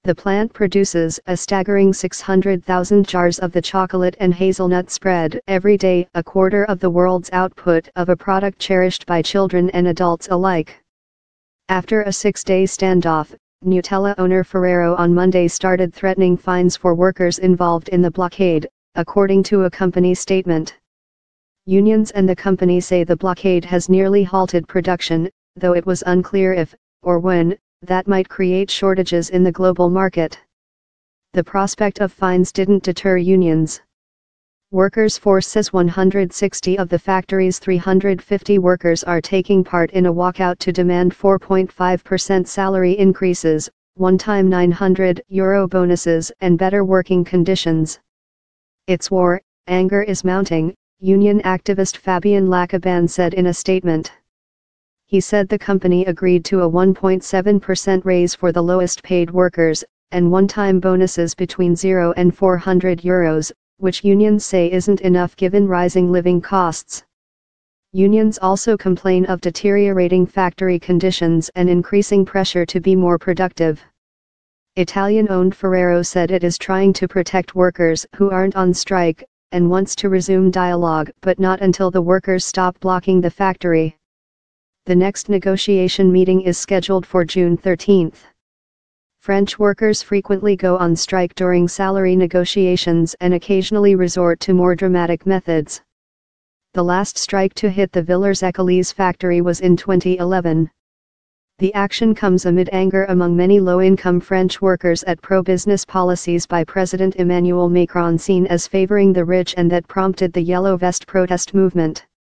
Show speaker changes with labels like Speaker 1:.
Speaker 1: The plant produces a staggering 600,000 jars of the chocolate and hazelnut spread every day, a quarter of the world's output of a product cherished by children and adults alike. After a 6-day standoff, Nutella owner Ferrero on Monday started threatening fines for workers involved in the blockade, according to a company statement. Unions and the company say the blockade has nearly halted production, though it was unclear if, or when, that might create shortages in the global market. The prospect of fines didn't deter unions. Workers' Force says 160 of the factory's 350 workers are taking part in a walkout to demand 4.5% salary increases, one-time €900 bonuses and better working conditions. It's war, anger is mounting, union activist Fabien Lacaban said in a statement. He said the company agreed to a 1.7% raise for the lowest paid workers, and one-time bonuses between €0 and €400, which unions say isn't enough given rising living costs. Unions also complain of deteriorating factory conditions and increasing pressure to be more productive. Italian-owned Ferrero said it is trying to protect workers who aren't on strike, and wants to resume dialogue but not until the workers stop blocking the factory. The next negotiation meeting is scheduled for June 13. French workers frequently go on strike during salary negotiations and occasionally resort to more dramatic methods. The last strike to hit the Villers-Eckelys factory was in 2011. The action comes amid anger among many low-income French workers at pro-business policies by President Emmanuel Macron seen as favoring the rich and that prompted the Yellow Vest protest movement.